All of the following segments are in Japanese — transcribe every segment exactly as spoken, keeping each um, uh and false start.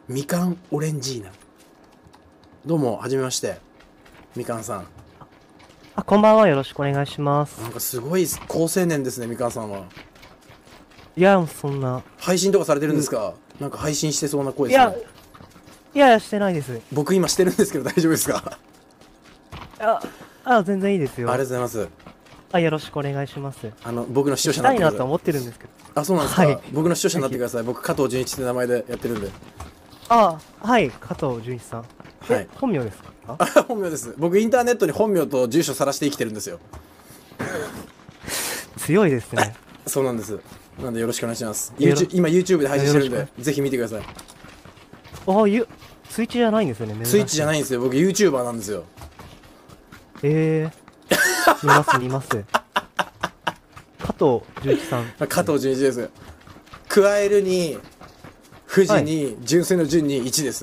みかんオレンジーナ。どうも、はじめまして。みかんさん。 あ、こんばんは。よろしくお願いします。 なんかすごい好青年ですね、みかんさんは。 いや、そんな。 配信とかされてるんですか？うん、なんか配信してそうな声ですね。 いや、いや、してないです。 僕今してるんですけど大丈夫ですか？ あ、あ、全然いいですよ。 ありがとうございます。 あ、よろしくお願いします。 あの、僕の視聴者になってください。したいなと思ってるんですけど。 あ、そうなんですか？はい、僕の視聴者になってください。 い、 僕、加藤純一って名前でやってるんで。 あ、はい、加藤純一さん。はい。本名ですか？ あ、本名です。僕、インターネットに本名と住所さらして生きてるんですよ。 強いですね。 そうなんです。なんでよろしくお願いします。YouTube、今 YouTube で配信してるんで、ぜひ見てください。 あ、ゆ、ツイッチじゃないんですよね。 ツイッチじゃないんですよ。僕 YouTuber なんですよ。 ええー。見ます見ます。加藤純一さん。 加藤純一です。加えるに、富士に、はい、純粋の純にいちです。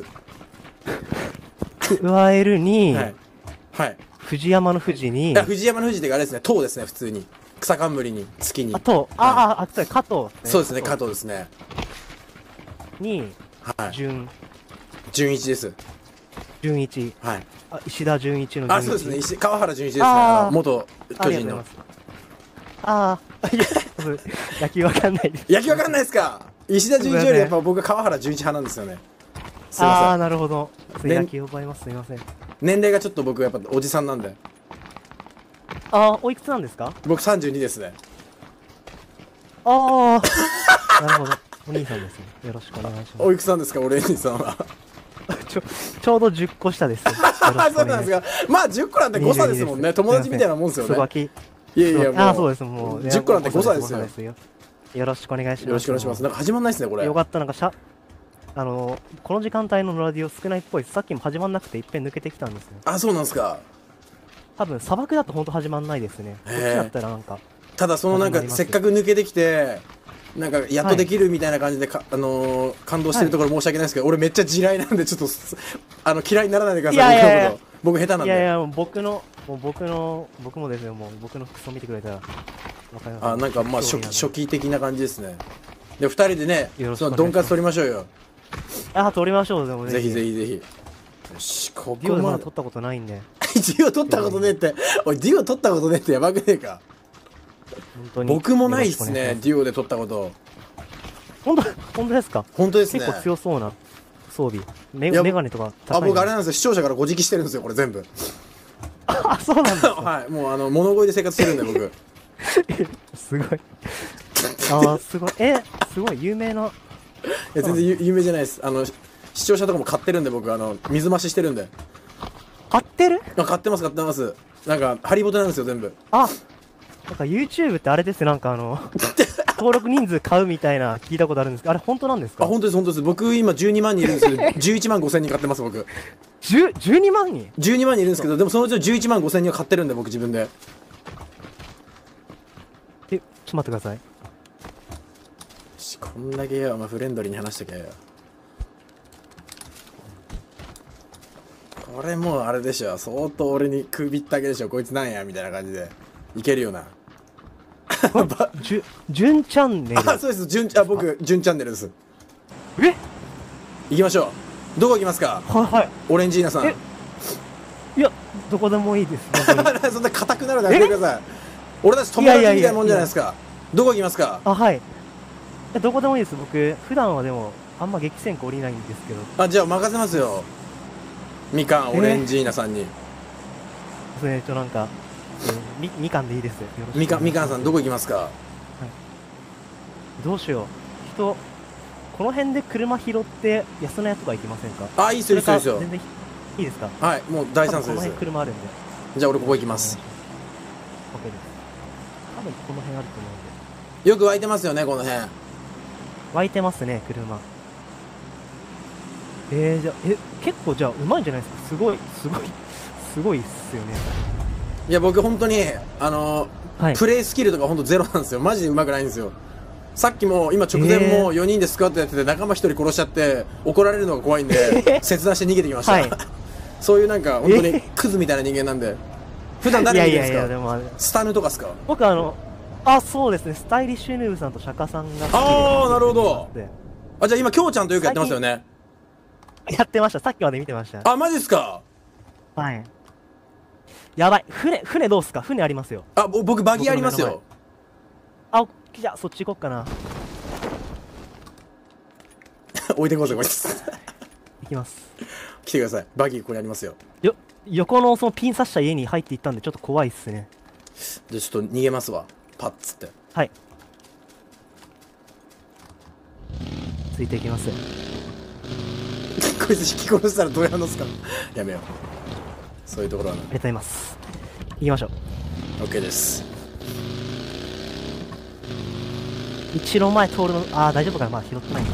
加えるに、 はい。はい。 藤山の富士に。 いや、藤山の富士ってあれですね、塔ですね、普通に。草冠に、月に。 あ、塔。あ、はい、あ、あ、加藤、 ね。そうですね、加藤ですね。 に、 はい。 純。 純一です。 純一。 はい。 あ、石田純一の純一。あ、そうですね、石、川原純一ですね。あの、元巨人の。 ああ、いや、野球わかんないです。 野球わかんないですか？石田純一よりやっぱ僕は川原純一派なんですよね。 すいません。ああ、なるほど。野球覚えます。すいません。 年齢がちょっと僕やっぱおじさんなんで。 ああ、おいくつなんですか？ 僕さんじゅうにですね。 ああ、なるほど。お兄さんですね。よろしくお願いします。 おいくつなんですか、お兄さんは。 ちょ、ちょうどじゅっこ下です。 そうなんですか。まあじゅっこなんて誤差ですもんね。友達みたいなもんですよね。いやいや、もう。 ああ、そうです。もう。 じゅっこなんて誤差ですよ。 よろしくお願いします。 よろしくお願いします。なんか始まんないですね、これ。 よかった、なんかしゃ、あの、この時間帯のラディオ少ないっぽいです。さっきも始まんなくていっぺん抜けてきたんですよ。 あ、そうなんですか。 多分、砂漠だと本当始まんないですね。こっちだったらなんか。 ただ、そのなんか、せっかく抜けてきて、なんか、やっとできるみたいな感じで、か、あのー、感動してるところ申し訳ないですけど、はい、俺めっちゃ地雷なんで、ちょっと、あの、嫌いにならないでください、僕のこと。僕下手なんで。 いやいや、僕の、もう僕の、僕もですよ、もう僕の服装見てくれたら、わかります。 あ、なんかまあ初期、初期的な感じですね。で、二人でね、その、ドンカツ取りましょうよ。 あ、取りましょう、でもね。 ぜひぜひぜひ。よし、ここまで取ったことないんで。 ディオ取ったことねえって、おい、ディオ取ったことねえってやばくねえか。 本当に。 僕もないっすね、ディオで取ったこと。 本当、本当ですか？ 本当ですね。 結構強そうな装備。メガネとか高い。あ、僕あれなんですよ、視聴者からご直してるんですよ、これ全部。 あ、そうなんですか？ はい、もうあの、物乞いで生活してるんで、僕。 すごい。あ、すごい。え、すごい、有名な。 いや、全然有名じゃないです。あの、視聴者とかも買ってるんで、僕、あの、水増ししてるんで。 買ってる？ あ、買ってます、買ってます。なんか、ハリボテなんですよ、全部。 あ、なんか YouTube ってあれですよ、なんかあの、登録人数買うみたいな聞いたことあるんですけど、あれ本当なんですか？ あ、本当です、本当です。僕、今じゅうにまん人いるんですけど、じゅういちまんごせんにん買ってます、僕。 じゅう、じゅうにまんにん ? じゅうにまん人いるんですけど、でもそのうちのじゅういちまんごせんにんは買ってるんで、僕自分で。 え、ちょっと待ってください。 し、こんだけよ、まあ、フレンドリーに話しとけよ。これもうあれでしょ、相当俺に首ったけでしょ、こいつなんやみたいな感じでいけるよな。 じゅ、純チャンネル。 あ、そうです、純、あ、僕、純チャンネルです。 え？ 行きましょう。どこ行きますか？ はいはい。 オレンジーナさん。 いや、どこでもいいです。 そんな硬くなるのやめてください。俺たち友達みたいなもんじゃないですか。どこ行きますか？ あ、はい。どこでもいいです。僕、普段はでも、あんま激戦区降りないんですけど。 あ、じゃあ任せますよ。みかん、オレンジーナさんに。 それ、ちょ、なんか、み、みかんでいいですよ。 みかん、みかんさん、どこ行きますか？はい。 どうしよう。人、この辺で車拾って、安野屋とか行きませんか？ あ、いいっすよ、いいっすよ、いいっすよ。 全然いいですか？ はい、もう大チャンスです。 この辺車あるんで。 じゃあ俺ここ行きます。 OK です。多分この辺あると思うんで。よく湧いてますよね、この辺。 湧いてますね、車。えー、じゃあ、え、結構じゃあ、うまいんじゃないですか？すごい、すごい、すごいっすよね。 いや、僕本当に、あのーはい、プレイスキルとか本当ゼロなんですよ。マジでうまくないんですよ。さっきも、今直前もよにんでスクワットやってて、仲間ひとり殺しちゃって、怒られるのが怖いんで、切断して逃げてきました。はい、そういうなんか、本当にクズみたいな人間なんで。普段誰見てるんですか？いやいやいや、でもスタヌとかっすか？ 僕あの、あ、そうですね、スタイリッシュヌーブさんと釈迦さんが好きで。 ああ、なるほど。あ、じゃあ今、きょうちゃんとよくやってますよね。 やってました。さっきまで見てました。 あ、マジっすか？ はい。やばい。船、船どうすか？船ありますよ。 あ、ぼ僕バギーありますよ。 あ、じゃあそっち行こっかな。 置いてこうぜこいつ。 行きます。 来てください。バギーここにありますよ。 よ、横のそのピン刺した家に入っていったんでちょっと怖いっすね。 じゃあちょっと逃げますわ。パッつって。 はい。ついていきます。 こいつ引き殺したらどうやるのっすか？やめよう。そういうところはな。 ありがとうございます。行きましょう。 OK です。 一路前通るの、ああ、大丈夫かな、まだ拾ってないんだ。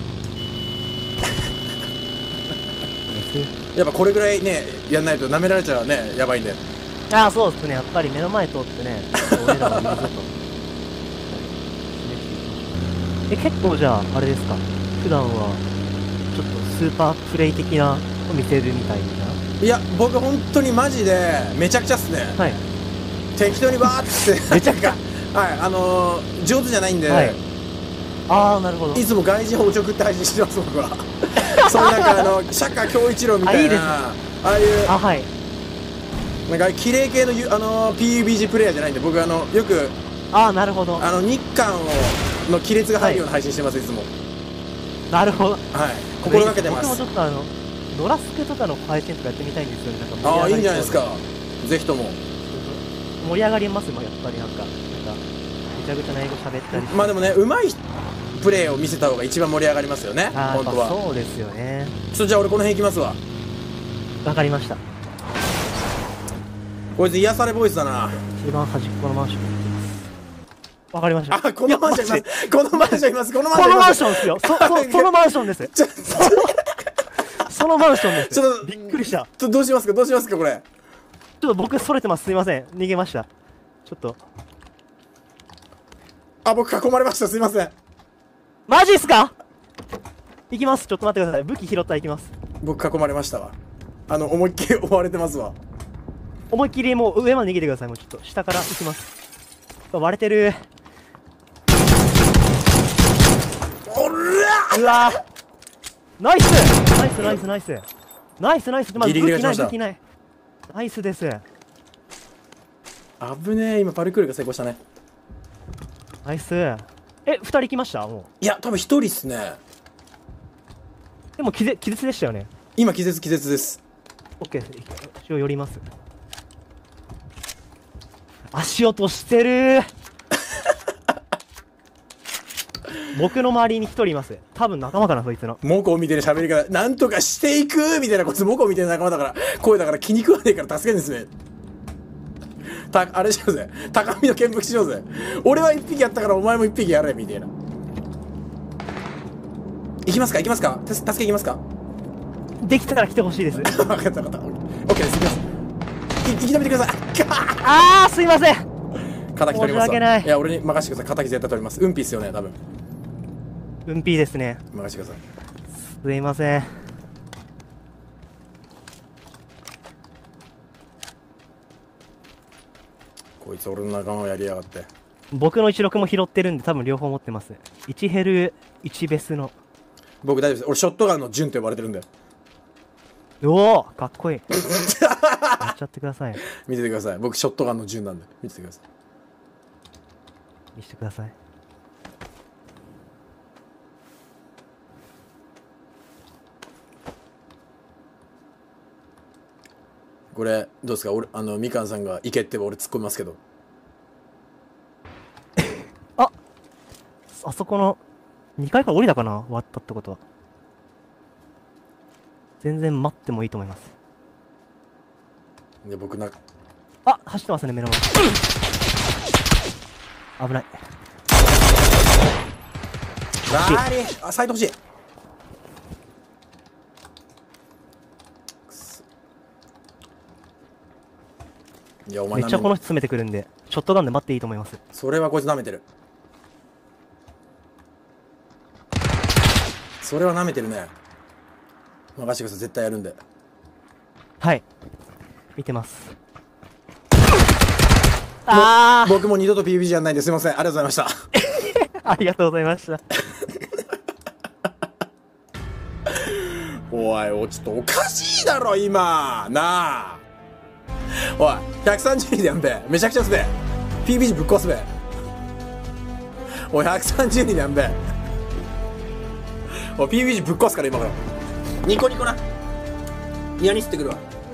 やっぱこれぐらいね、やんないと舐められちゃうね、やばいんで。 ああ、そうですね、やっぱり目の前通ってね、俺らは言うぞと。え、結構じゃあ、あれですか、普段は、ちょっとスーパープレイ的なを見せるみたいな。 いや、僕本当にマジで、めちゃくちゃっすね。 はい。 適当にバーってめちゃくちゃはい、あのー、上手じゃないんで、はい、 ああなるほど。 いつも外人おちょくって配信してます僕は。そういうなんかあの釈迦恭一郎みたいな あ, いいですああいうあはいなんか綺麗系のあの ピーユービージー プレイヤーじゃないんで、僕あのよくああなるほど、 あの日韓をの亀裂が入るような配信してます、はい、いつも。 なるほど、はい、 心がけてます。 僕もちょっとあのノラスケとかの配信とかやってみたいんですよね。なんかああいいんじゃないですか、ぜひとも。 盛り上がりますもんやっぱり。なんかなんかぐちゃぐちゃな英語喋ったりして。 まあでもね、うまいプレーを見せた方が一番盛り上がりますよね、本当は。 そうですよね。 ちょっとじゃあ俺この辺行きますわ。 わかりました。 こいつ癒されボイスだな。 一番端っこのマンションに行きます。わかりました。 あ、このマンションいます。このマンションいます。このマンションいます。 このマンションですよ。そ、そ、そのマンションです。そのマンションです。 ちょっとびっくりした。 ちょっとどうしますか、どうしますかこれ。 ちょっと僕それてます。すいません。逃げました。ちょっと。 あ、僕囲まれました。すいません。 マジっすか？行きます。ちょっと待ってください。武器拾ったら行きます。 僕囲まれましたわ。あの、思いっきり追われてますわ。 思いっきりもう上まで逃げてください。もうちょっと下から行きます。割れてる。 おらうわナイスナイスナイスナイスナイスナイス。まず武器ない武器ない。ナイスです。 危ねえ、今パルクールが成功したね。 ナイス。え、二人来ました？もう。 いや、多分一人っすね。 でも気絶、気絶でしたよね。 今気絶気絶です。 オッケー。一応寄ります。足音してる僕の周りに一人います。多分仲間かな、そいつの。 モコみたいな喋り方、なんとかしていくみたいな、こいつモコみたいな仲間だから、声だから気に食わねえから助けるんですね。た、あれしようぜ。高みの見物しようぜ。俺は一匹やったからお前も一匹やれ、みたいな。行きますか行きますか助け行きますか。 できたら来てほしいです。 分かった分かった。オッケーです。行きます。い、生き延びてください。 あー、すいません。 仇取りますわ。 申し訳ない。 いや、俺に任せてください。仇絶対取ります。運ピーっすよね、多分。 運ピーですね。 任せてください。 すいません。 こいつ俺の仲間をやりやがって。 僕のいちろくも拾ってるんで多分両方持ってます。いちヘルいちベスの。 僕大丈夫です。俺ショットガンの順と呼ばれてるんで。 おおかっこいい。やっちゃってください。 見ててください。僕ショットガンの順なんで見ててください。 見せてください。 これどうですか。俺あのみかんさんが行けって俺突っ込みますけど。 ああそこのにかいから降りたかな、終わったってことは。全然待ってもいいと思います。 で僕なあ走ってますね、目の前。危ない。 なーにあサイト欲しい。いやお前めっちゃこの人詰めてくるんでショットガンで待っていいと思います。 それはこいつ舐めてる。それは舐めてるね。任せてください。絶対やるんで。 はい見てます。ああ僕も二度と ピービージー やんないんですいません。ありがとうございましたありがとうございましたおいおい、ちょっとおかしいだろ今なあ。おいひゃくさんじゅうにんでやんべ。めちゃくちゃすべ。 ピービージー ぶっ壊すべ。おいひゃくさんじゅうにんでやんべ。おい ピービージー ぶっ壊すから今からニコニコな。嫌に吸ってくるわ。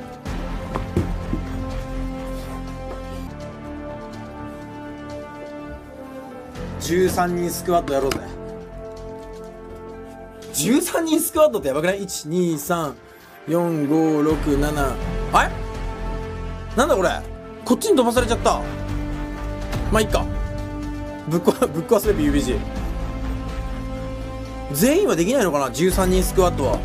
じゅうさんにんスクワットやろうぜ。じゅうさんにんスクワットってやばくない？ いち、に、さん、よん、ご、ろく、なな。あれなんだこれ、こっちに飛ばされちゃった。まあいっか。ぶっ壊ぶっ壊すべ ピービージー。全員はできないのかな、じゅうさんにんスクワットは。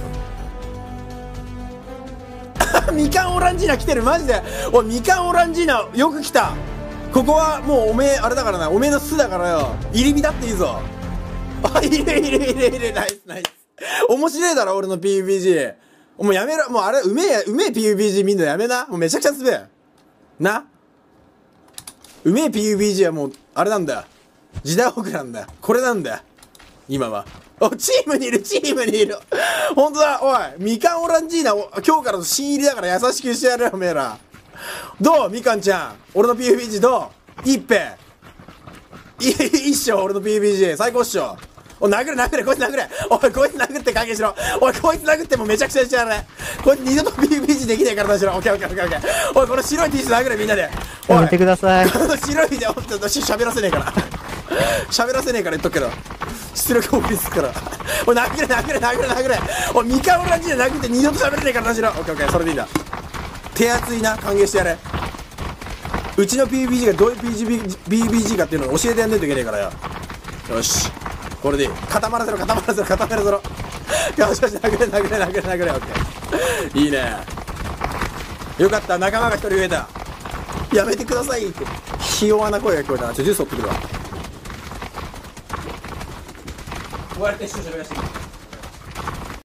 みかんオランジーナ来てる、マジで。おいみかんオランジーナよく来た。ここはもうおめえあれだからな、おめえの巣だからよ。入り浸っていいぞ。あ、いるいるいるいる、ナイスナイス。面白いだろ俺の ピービージー。もうやめろ、もうあれうめえうめえ ピービージー 見んのやめな。もうめちゃくちゃすべえな。うめえ ピービージー はもうあれなんだよ、時代遅れなんだよ、これなんだよ今は。お、チームにいる、チームにいる。ほんとだ。おいみかんオランジーナ、今日からの新入りだから優しくしてやるよおめえら。どうみかんちゃん、俺の ピービージー どう？いいっぺ。いい、いいっしょ俺の ピービージー 最高っしょ。おい殴れ殴れ、こいつ殴れ。おいこいつ殴って加減しろ。おいこいつ殴ってもうめちゃくちゃにしてやるね。こいつ二度と ピービージー できないからなしろ。オッケーオッケーオッケーオッケー。おいこの白い T シャツ殴れみんなで。おいやめてください。 この白いでおっと喋らせねえから喋らせねえから言っとくけど出力多いですから。おい殴れ殴れ殴れ殴れ。おいミカオランジーナ殴って二度と喋れねえからなしろ。オッケーオッケー、それでいいんだ。手厚いな、歓迎してやれ。うちの ピービージー がどういう ピービージー かっていうのを教えてやんないといけねえからよ。よしこれでいい。固まらせろ固まらせろ固まらせろ。よしよし殴れ殴れ殴れ殴れ。オッケー、いいね。よかった、仲間が一人増えた。やめてくださいってひ弱な声が聞こえたな。ちょジュース取ってくるわ。終わりて一緒に喋らせて。